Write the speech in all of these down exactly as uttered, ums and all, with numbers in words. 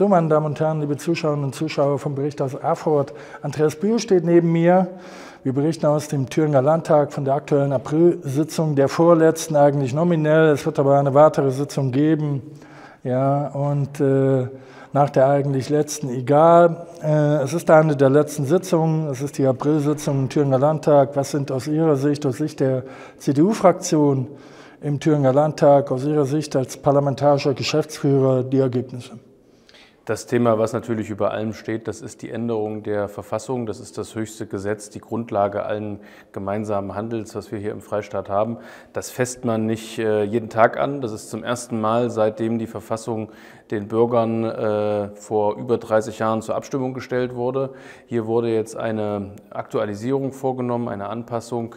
So, meine Damen und Herren, liebe Zuschauerinnen und Zuschauer vom Bericht aus Erfurt. Andreas Bühl steht neben mir. Wir berichten aus dem Thüringer Landtag von der aktuellen April-Sitzung, der vorletzten eigentlich nominell. Es wird aber eine weitere Sitzung geben. Ja, und äh, nach der eigentlich letzten egal. Äh, es ist eine der letzten Sitzungen. Es ist die April-Sitzung im Thüringer Landtag. Was sind aus Ihrer Sicht, aus Sicht der C D U-Fraktion im Thüringer Landtag, aus Ihrer Sicht als parlamentarischer Geschäftsführer die Ergebnisse? Das Thema, was natürlich über allem steht, das ist die Änderung der Verfassung. Das ist das höchste Gesetz, die Grundlage allen gemeinsamen Handels, was wir hier im Freistaat haben. Das fässt man nicht jeden Tag an. Das ist zum ersten Mal, seitdem die Verfassung den Bürgern äh, vor über dreißig Jahren zur Abstimmung gestellt wurde. Hier wurde jetzt eine Aktualisierung vorgenommen, eine Anpassung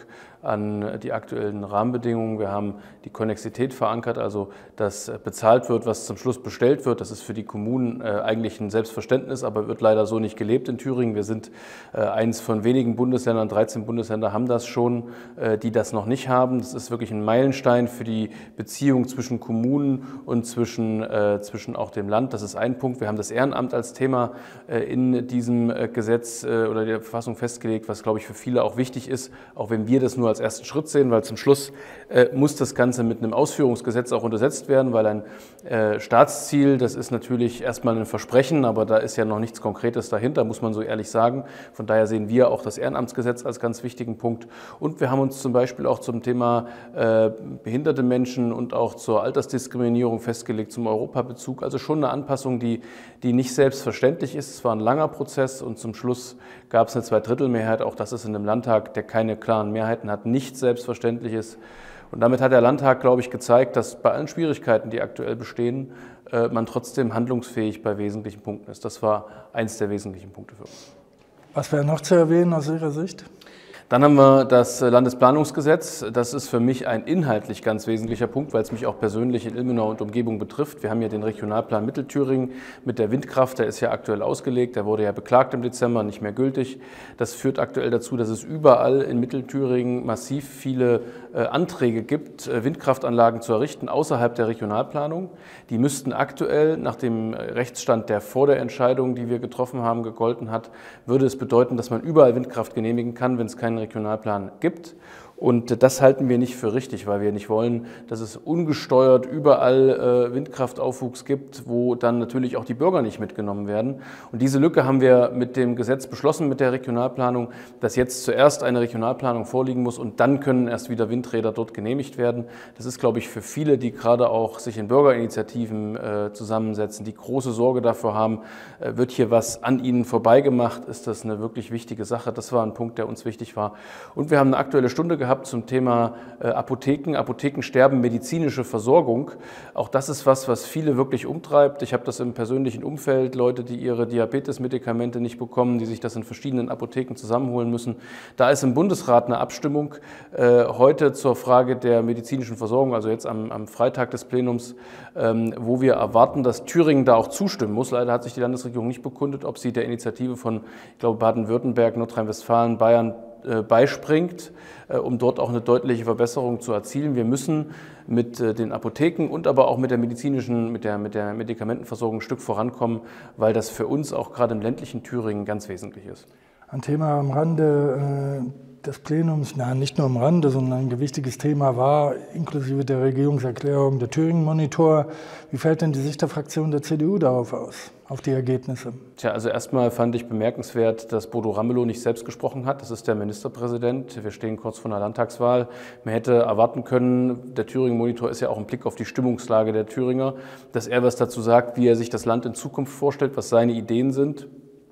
an die aktuellen Rahmenbedingungen. Wir haben die Konnexität verankert, also dass bezahlt wird, was zum Schluss bestellt wird. Das ist für die Kommunen äh, eigentlich ein Selbstverständnis, aber wird leider so nicht gelebt in Thüringen. Wir sind äh, eines von wenigen Bundesländern, dreizehn Bundesländer haben das schon, äh, die das noch nicht haben. Das ist wirklich ein Meilenstein für die Beziehung zwischen Kommunen und zwischen, äh, zwischen auch dem Land. Das ist ein Punkt. Wir haben das Ehrenamt als Thema äh, in diesem äh, Gesetz äh, oder der Verfassung festgelegt, was, glaube ich, für viele auch wichtig ist, auch wenn wir das nur als ersten Schritt sehen, weil zum Schluss äh, muss das Ganze mit einem Ausführungsgesetz auch untersetzt werden, weil ein äh, Staatsziel, das ist natürlich erstmal ein Versprechen, aber da ist ja noch nichts Konkretes dahinter, muss man so ehrlich sagen. Von daher sehen wir auch das Ehrenamtsgesetz als ganz wichtigen Punkt. Und wir haben uns zum Beispiel auch zum Thema äh, behinderte Menschen und auch zur Altersdiskriminierung festgelegt, zum Europabezug. Also schon eine Anpassung, die, die nicht selbstverständlich ist. Es war ein langer Prozess und zum Schluss gab es eine Zweidrittelmehrheit. Auch das ist in einem Landtag, der keine klaren Mehrheiten hat, nicht selbstverständlich ist. Und damit hat der Landtag, glaube ich, gezeigt, dass bei allen Schwierigkeiten, die aktuell bestehen, man trotzdem handlungsfähig bei wesentlichen Punkten ist. Das war eins der wesentlichen Punkte für uns. Was wäre noch zu erwähnen aus Ihrer Sicht? Dann haben wir das Landesplanungsgesetz. Das ist für mich ein inhaltlich ganz wesentlicher Punkt, weil es mich auch persönlich in Ilmenau und Umgebung betrifft. Wir haben ja den Regionalplan Mittelthüringen mit der Windkraft, der ist ja aktuell ausgelegt, der wurde ja beklagt im Dezember, nicht mehr gültig. Das führt aktuell dazu, dass es überall in Mittelthüringen massiv viele äh, Anträge gibt, äh, Windkraftanlagen zu errichten außerhalb der Regionalplanung. Die müssten aktuell nach dem Rechtsstand, der vor der Entscheidung, die wir getroffen haben, gegolten hat, würde es bedeuten, dass man überall Windkraft genehmigen kann, wenn es keinen Regionalplan gibt. Und das halten wir nicht für richtig, weil wir nicht wollen, dass es ungesteuert überall äh, Windkraftaufwuchs gibt, wo dann natürlich auch die Bürger nicht mitgenommen werden. Und diese Lücke haben wir mit dem Gesetz beschlossen, mit der Regionalplanung, dass jetzt zuerst eine Regionalplanung vorliegen muss und dann können erst wieder Windräder dort genehmigt werden. Das ist, glaube ich, für viele, die gerade auch sich in Bürgerinitiativen äh, zusammensetzen, die große Sorge dafür haben, äh, wird hier was an ihnen vorbeigemacht, ist das eine wirklich wichtige Sache. Das war ein Punkt, der uns wichtig war. Und wir haben eine aktuelle Stunde gehabt, gehabt zum Thema äh, Apotheken, Apothekensterben, medizinische Versorgung. Auch das ist was, was viele wirklich umtreibt. Ich habe das im persönlichen Umfeld, Leute, die ihre Diabetes-Medikamente nicht bekommen, die sich das in verschiedenen Apotheken zusammenholen müssen. Da ist im Bundesrat eine Abstimmung äh, heute zur Frage der medizinischen Versorgung, also jetzt am, am Freitag des Plenums, ähm, wo wir erwarten, dass Thüringen da auch zustimmen muss. Leider hat sich die Landesregierung nicht bekundet, ob sie der Initiative von, ich glaube, Baden-Württemberg, Nordrhein-Westfalen, Bayern beispringt, um dort auch eine deutliche Verbesserung zu erzielen. Wir müssen mit den Apotheken und aber auch mit der medizinischen, mit der, mit der Medikamentenversorgung ein Stück vorankommen, weil das für uns auch gerade im ländlichen Thüringen ganz wesentlich ist. Ein Thema am Rande äh, des Plenums, na, nicht nur am Rande, sondern ein gewichtiges Thema war, inklusive der Regierungserklärung, der Thüringen-Monitor. Wie fällt denn die Sicht der Fraktion der C D U darauf aus, auf die Ergebnisse? Tja, also erstmal fand ich bemerkenswert, dass Bodo Ramelow nicht selbst gesprochen hat. Das ist der Ministerpräsident. Wir stehen kurz vor einer Landtagswahl. Man hätte erwarten können, der Thüringen-Monitor ist ja auch ein Blick auf die Stimmungslage der Thüringer, dass er was dazu sagt, wie er sich das Land in Zukunft vorstellt, was seine Ideen sind.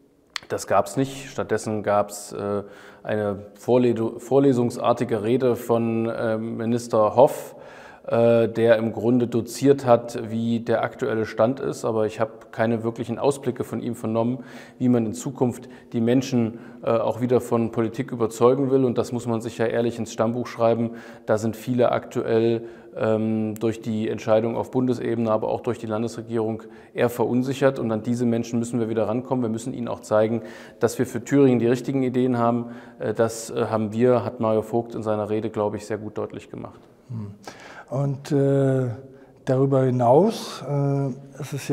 Das gab es nicht. Stattdessen gab es äh, eine vorlesungsartige Rede von äh, Minister Hoff, äh, der im Grunde doziert hat, wie der aktuelle Stand ist. Aber ich habe keine wirklichen Ausblicke von ihm vernommen, wie man in Zukunft die Menschen äh, auch wieder von Politik überzeugen will. Und das muss man sich ja ehrlich ins Stammbuch schreiben. Da sind viele aktuell ähm, durch die Entscheidung auf Bundesebene, aber auch durch die Landesregierung eher verunsichert. Und an diese Menschen müssen wir wieder rankommen. Wir müssen ihnen auch zeigen, dass wir für Thüringen die richtigen Ideen haben. Äh, das äh, haben wir, hat Mario Vogt in seiner Rede, glaube ich, sehr gut deutlich gemacht. Und äh, darüber hinaus äh, ist es jetzt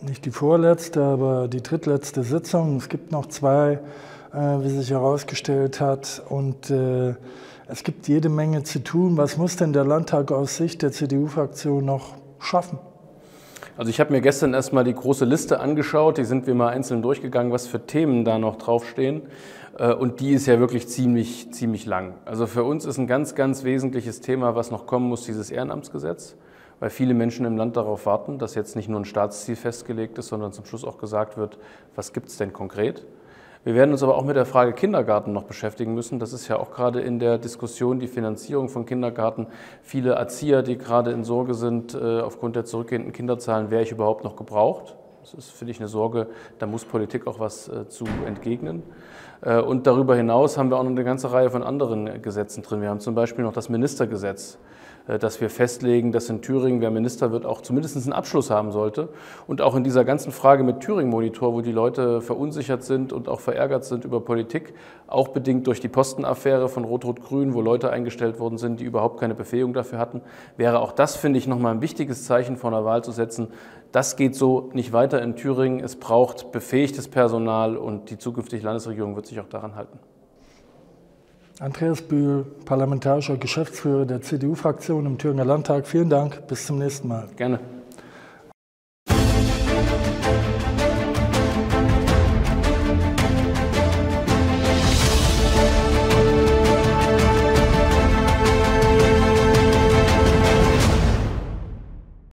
nicht die vorletzte, aber die drittletzte Sitzung. Es gibt noch zwei, äh, wie sich herausgestellt hat. Und äh, es gibt jede Menge zu tun. Was muss denn der Landtag aus Sicht der C D U-Fraktion noch schaffen? Also ich habe mir gestern erstmal die große Liste angeschaut, die sind wir mal einzeln durchgegangen, was für Themen da noch draufstehen. Und die ist ja wirklich ziemlich, ziemlich lang. Also für uns ist ein ganz, ganz wesentliches Thema, was noch kommen muss, dieses Ehrenamtsgesetz, weil viele Menschen im Land darauf warten, dass jetzt nicht nur ein Staatsziel festgelegt ist, sondern zum Schluss auch gesagt wird, was gibt es denn konkret. Wir werden uns aber auch mit der Frage Kindergarten noch beschäftigen müssen. Das ist ja auch gerade in der Diskussion die Finanzierung von Kindergarten. Viele Erzieher, die gerade in Sorge sind, aufgrund der zurückgehenden Kinderzahlen, wäre ich überhaupt noch gebraucht? Das ist, finde ich, eine Sorge, da muss Politik auch was zu entgegnen. Und darüber hinaus haben wir auch noch eine ganze Reihe von anderen Gesetzen drin. Wir haben zum Beispiel noch das Ministergesetz, dass wir festlegen, dass in Thüringen, wer Minister wird, auch zumindest einen Abschluss haben sollte. Und auch in dieser ganzen Frage mit Thüringen-Monitor, wo die Leute verunsichert sind und auch verärgert sind über Politik, auch bedingt durch die Postenaffäre von Rot-Rot-Grün, wo Leute eingestellt worden sind, die überhaupt keine Befähigung dafür hatten, wäre auch das, finde ich, nochmal ein wichtiges Zeichen vor einer Wahl zu setzen. Das geht so nicht weiter in Thüringen. Es braucht befähigtes Personal und die zukünftige Landesregierung wird sich auch daran halten. Andreas Bühl, parlamentarischer Geschäftsführer der C D U-Fraktion im Thüringer Landtag. Vielen Dank, bis zum nächsten Mal. Gerne.